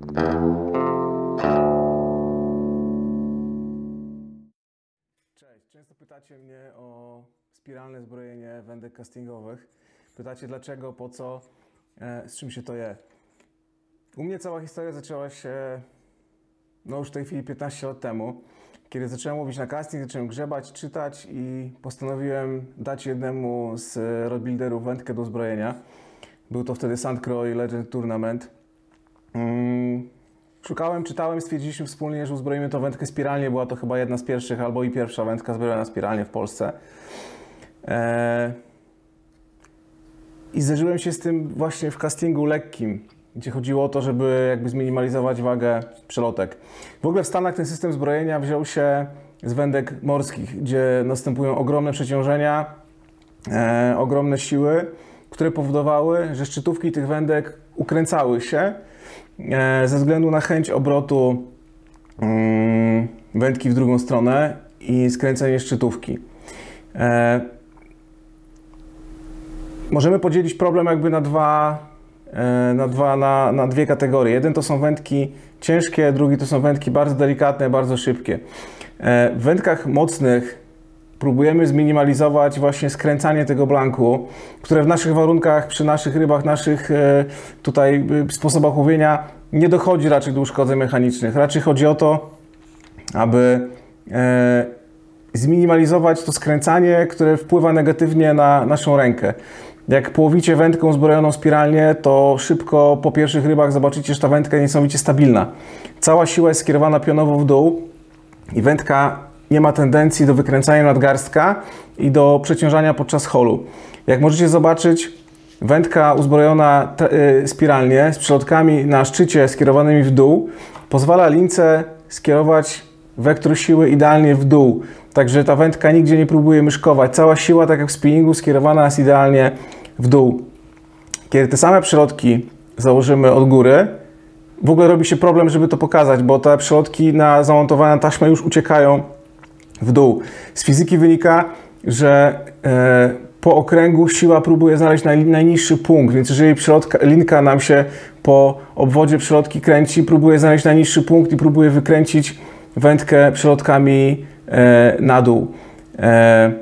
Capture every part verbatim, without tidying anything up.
Cześć, często pytacie mnie o spiralne zbrojenie wędek castingowych. Pytacie dlaczego, po co, e, z czym się to je. U mnie cała historia zaczęła się no już w tej chwili piętnaście lat temu, kiedy zacząłem łowić na casting, zacząłem grzebać, czytać i postanowiłem dać jednemu z roadbuilderów wędkę do uzbrojenia. Był to wtedy Sandcrow Legend Tournament. Mm, szukałem, czytałem, stwierdziliśmy wspólnie, że uzbroimy to wędkę spiralnie. Była to chyba jedna z pierwszych albo i pierwsza wędka zbrojona spiralnie w Polsce. Eee... I zderzyłem się z tym właśnie w castingu lekkim, gdzie chodziło o to, żeby jakby zminimalizować wagę przelotek. W ogóle w Stanach ten system zbrojenia wziął się z wędek morskich, gdzie następują ogromne przeciążenia, e, ogromne siły, które powodowały, że szczytówki tych wędek ukręcały się e, ze względu na chęć obrotu mm, wędki w drugą stronę i skręcenie szczytówki. E, możemy podzielić problem jakby na dwa Na, dwa, na, na dwie kategorie. Jeden to są wędki ciężkie, drugi to są wędki bardzo delikatne, bardzo szybkie. W wędkach mocnych próbujemy zminimalizować właśnie skręcanie tego blanku, które w naszych warunkach, przy naszych rybach, naszych tutaj sposobach łowienia nie dochodzi raczej do uszkodzeń mechanicznych. Raczej chodzi o to, aby zminimalizować to skręcanie, które wpływa negatywnie na naszą rękę. Jak połowicie wędką zbrojoną spiralnie, to szybko po pierwszych rybach zobaczycie, że ta wędka jest niesamowicie stabilna. Cała siła jest skierowana pionowo w dół i wędka nie ma tendencji do wykręcania nadgarstka i do przeciążania podczas holu. Jak możecie zobaczyć, wędka uzbrojona spiralnie z przelotkami na szczycie skierowanymi w dół pozwala lince skierować wektor siły idealnie w dół. Także ta wędka nigdzie nie próbuje myszkować. Cała siła, tak jak w spinningu, skierowana jest idealnie w dół. Kiedy te same przelotki założymy od góry, w ogóle robi się problem, żeby to pokazać, bo te przelotki na zamontowane taśmę już uciekają w dół. Z fizyki wynika, że e, po okręgu siła próbuje znaleźć naj, najniższy punkt, więc jeżeli przelotka, linka nam się po obwodzie przelotki kręci, próbuje znaleźć najniższy punkt i próbuje wykręcić wędkę przelotkami e, na dół. E,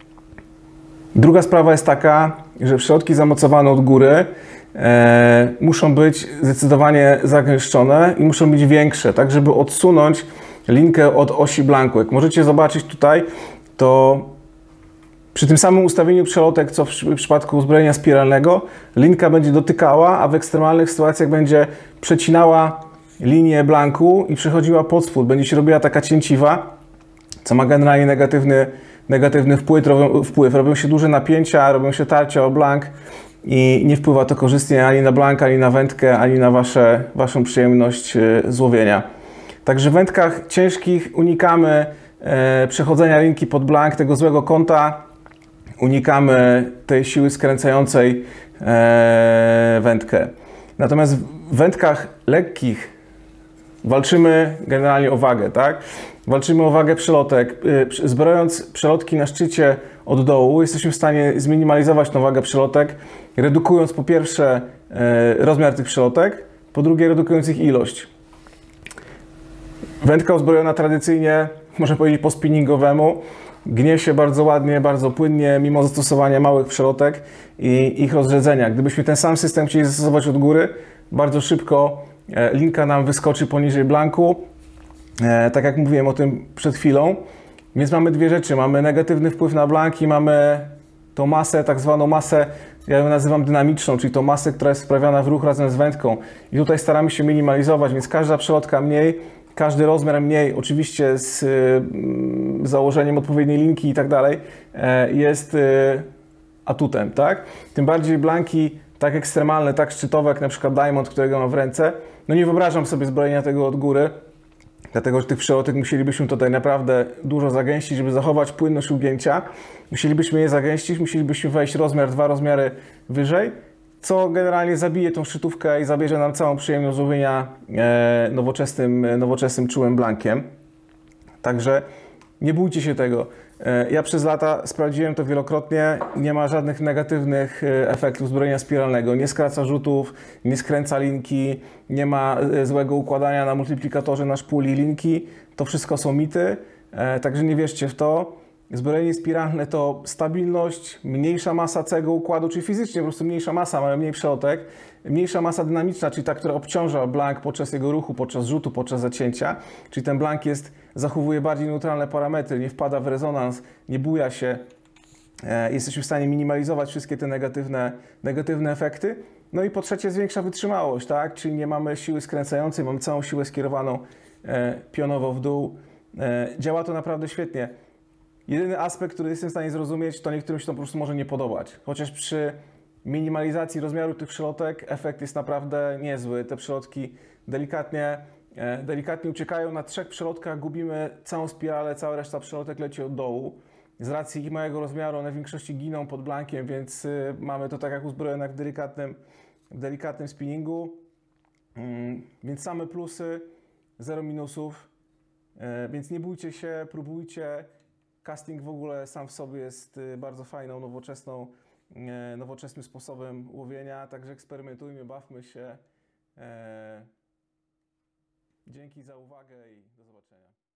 druga sprawa jest taka, że przelotki zamocowane od góry e, muszą być zdecydowanie zagęszczone i muszą być większe, tak żeby odsunąć linkę od osi blanku. Jak możecie zobaczyć tutaj, to przy tym samym ustawieniu przelotek, co w przypadku uzbrojenia spiralnego, linka będzie dotykała, a w ekstremalnych sytuacjach będzie przecinała linię blanku i przechodziła pod spód. Będzie się robiła taka cięciwa, co ma generalnie negatywny, negatywny wpływ. Robią, wpływ. Robią się duże napięcia, robią się tarcia o blank i nie wpływa to korzystnie ani na blank, ani na wędkę, ani na wasze, waszą przyjemność złowienia. Także w wędkach ciężkich unikamy e, przechodzenia linki pod blank, tego złego kąta, unikamy tej siły skręcającej e, wędkę. Natomiast w wędkach lekkich walczymy generalnie o wagę, tak? Walczymy o wagę przelotek. Zbrojąc przelotki na szczycie od dołu, jesteśmy w stanie zminimalizować tą wagę przelotek, redukując po pierwsze rozmiar tych przelotek, po drugie redukując ich ilość. Wędka uzbrojona tradycyjnie, można powiedzieć po spinningowemu, gnie się bardzo ładnie, bardzo płynnie, mimo zastosowania małych przelotek i ich rozrzedzenia. Gdybyśmy ten sam system chcieli zastosować od góry, bardzo szybko linka nam wyskoczy poniżej blanku, e, tak jak mówiłem o tym przed chwilą. Więc mamy dwie rzeczy. Mamy negatywny wpływ na blank i mamy tą masę, tak zwaną masę, ja ją nazywam dynamiczną, czyli tą masę, która jest wprawiana w ruch razem z wędką. I tutaj staramy się minimalizować, więc każda przelotka mniej, każdy rozmiar mniej, oczywiście z y, założeniem odpowiedniej linki i tak dalej, e, jest y, atutem, tak? Tym bardziej blanki tak ekstremalne, tak szczytowe, jak na przykład Diamond, którego mam w ręce. No nie wyobrażam sobie zbrojenia tego od góry, dlatego że tych przelotek musielibyśmy tutaj naprawdę dużo zagęścić, żeby zachować płynność ugięcia. Musielibyśmy je zagęścić, musielibyśmy wejść rozmiar, dwa rozmiary wyżej, co generalnie zabije tą szczytówkę i zabierze nam całą przyjemność złowienia e, nowoczesnym, nowoczesnym czułym blankiem. Także nie bójcie się tego. Ja przez lata sprawdziłem to wielokrotnie, nie ma żadnych negatywnych efektów zbrojenia spiralnego, nie skraca rzutów, nie skręca linki, nie ma złego układania na multiplikatorze na szpuli linki, to wszystko są mity, także nie wierzcie w to. Zbrojenie spiralne to stabilność, mniejsza masa całego układu, czyli fizycznie po prostu mniejsza masa, mamy mniej przelotek, mniejsza masa dynamiczna, czyli ta, która obciąża blank podczas jego ruchu, podczas rzutu, podczas zacięcia, czyli ten blank jest, zachowuje bardziej neutralne parametry, nie wpada w rezonans, nie buja się, e, jesteśmy w stanie minimalizować wszystkie te negatywne, negatywne efekty. No i po trzecie zwiększa wytrzymałość, tak? Czyli nie mamy siły skręcającej, mamy całą siłę skierowaną e, pionowo w dół. E, działa to naprawdę świetnie. Jedyny aspekt, który jestem w stanie zrozumieć, to niektórym się to po prostu może nie podobać. Chociaż przy minimalizacji rozmiaru tych przelotek efekt jest naprawdę niezły. Te przelotki delikatnie, delikatnie uciekają. Na trzech przelotkach gubimy całą spiralę, cała reszta przelotek leci od dołu. Z racji ich małego rozmiaru one w większości giną pod blankiem, więc mamy to tak jak uzbrojone w delikatnym, w delikatnym spinningu. Więc same plusy, zero minusów. Więc nie bójcie się, próbujcie. Casting w ogóle sam w sobie jest bardzo fajną, nowoczesną, nowoczesnym sposobem łowienia, także eksperymentujmy, bawmy się. Dzięki za uwagę i do zobaczenia.